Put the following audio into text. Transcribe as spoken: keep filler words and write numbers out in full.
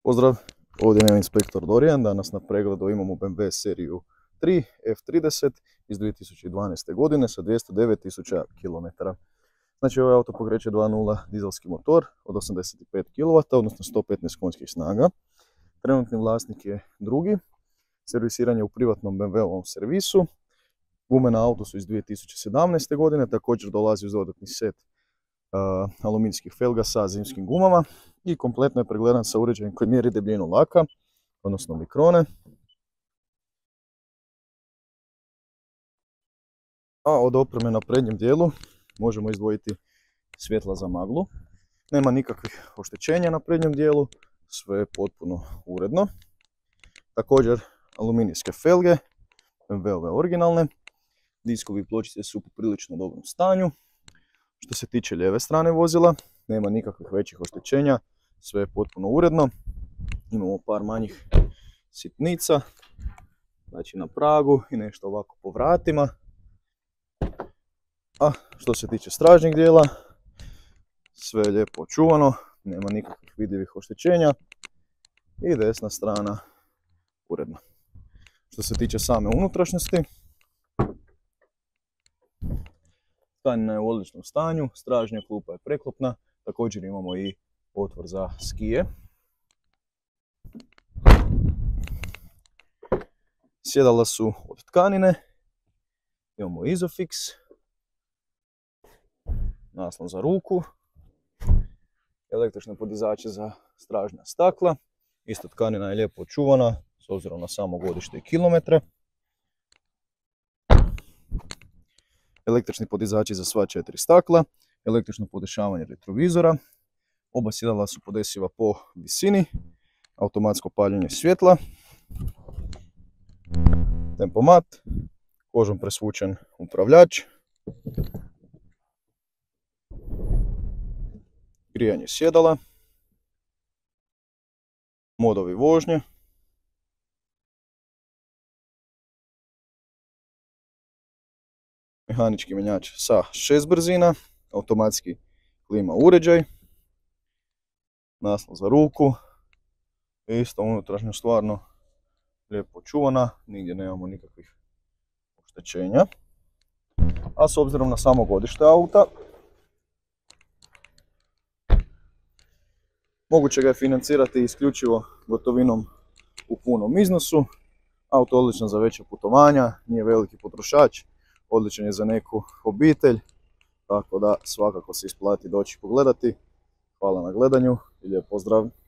Pozdrav, ovdje je inspektor Dorijan. Danas na pregledu imamo B M W seriju tri F trideset iz dvije tisuće dvanaeste godine sa dvjesto devet tisuća kilometara. Znači ovaj auto pokreće dva nula dizelski motor od osamdeset pet kilovata, odnosno sto petnaest konjskih snaga. Trenutni vlasnik je drugi. Servisiranje u privatnom B M W-ovom servisu. Gume na auto su iz dvije tisuće sedamnaeste godine, također dolazi uz dodatni set uh, aluminijskih felga sa zimskim gumama i kompletno je pregledan sa uređajem koji mjeri debljinu laka, odnosno mikrone. A od opreme na prednjem dijelu možemo izdvojiti svjetla za maglu. Nema nikakvih oštećenja na prednjem dijelu, sve je potpuno uredno. Također aluminijske felge, B M W-ove originalne. Diskovi i pločice su u prilično dobrom stanju. Što se tiče lijeve strane vozila, nema nikakvih većih oštećenja, sve je potpuno uredno. Imamo par manjih sitnica, znači na pragu i nešto ovako po vratima. A što se tiče stražnjeg dijela, sve je lijepo očuvano, nema nikakvih vidljivih oštećenja i desna strana uredna. Što se tiče same unutrašnjosti, stanjina je u odličnom stanju, stražnja klupa je preklopna, također imamo i otvor za skije. Sjedala su od tkanine, imamo Isofix, naslon za ruku, električne podizače za stražnja stakla, isto tkanina je lijepo očuvana s obzirom na samo godište i kilometre. Električni podizači za sva četiri stakla, električno podešavanje retrovizora, oba sjedala su podesiva po visini, automatsko paljenje svjetla, tempomat, kožom presvučen upravljač, grijanje sjedala, modovi vožnje, mehanički menjač sa šest brzina, automatski klima uređaj, naslon za ruku, isto unutrašnja stvarno lijepo čuvana, nigdje nemamo nikakvih oštećenja. A s obzirom na samo godište auta, moguće ga je financirati isključivo gotovinom u punom iznosu. Auto odličan za veća putovanja, nije veliki potrošač, odličan je za neku obitelj, tako da svakako se isplati doći pogledati. Hvala na gledanju i lijep pozdrav!